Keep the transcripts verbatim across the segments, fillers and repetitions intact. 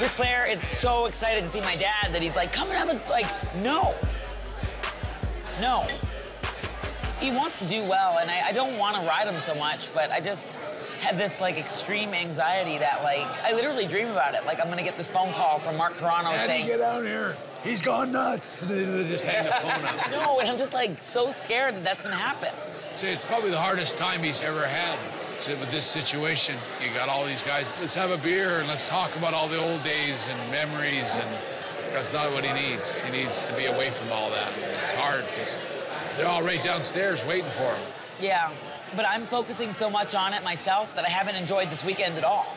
Ric Flair is so excited to see my dad that he's like, come and have a, like, no. No. He wants to do well, and I, I don't want to ride him so much, but I just have this, like, extreme anxiety that, like, I literally dream about it. Like, I'm gonna get this phone call from Mark Carrano Daddy, saying... get out here. He's gone nuts. And they just hang the phone up. No, and I'm just, like, so scared that that's gonna happen. See, it's probably the hardest time he's ever had. So with this situation, you got all these guys, let's have a beer and let's talk about all the old days and memories, and that's not what he needs. He needs to be away from all that. It's hard because they're all right downstairs waiting for him. Yeah, but I'm focusing so much on it myself that I haven't enjoyed this weekend at all.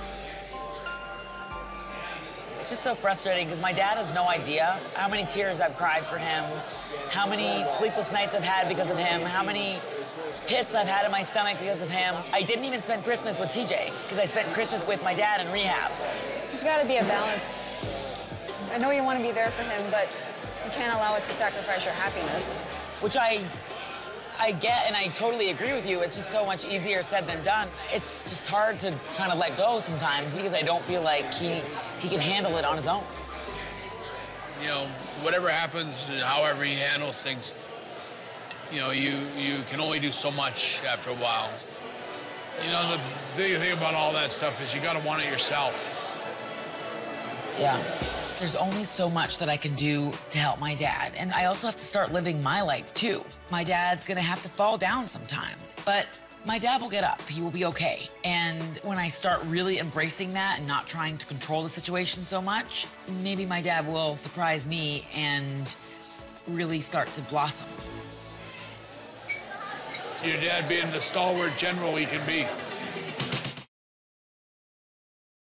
It's just so frustrating because my dad has no idea how many tears I've cried for him, how many sleepless nights I've had because of him, how many pits I've had in my stomach because of him. I didn't even spend Christmas with T J because I spent Christmas with my dad in rehab. There's got to be a balance. I know you want to be there for him, but you can't allow it to sacrifice your happiness. Which I, I get, and I totally agree with you. It's just so much easier said than done. It's just hard to kind of let go sometimes because I don't feel like he, he can handle it on his own. You know, whatever happens, however he handles things, you know, you, you can only do so much after a while. You know, the big thing about all that stuff is you got to want it yourself. Yeah. There's only so much that I can do to help my dad, and I also have to start living my life, too. My dad's gonna have to fall down sometimes, but my dad will get up. He will be okay. And when I start really embracing that and not trying to control the situation so much, maybe my dad will surprise me and really start to blossom. Your dad being the stalwart general he can be.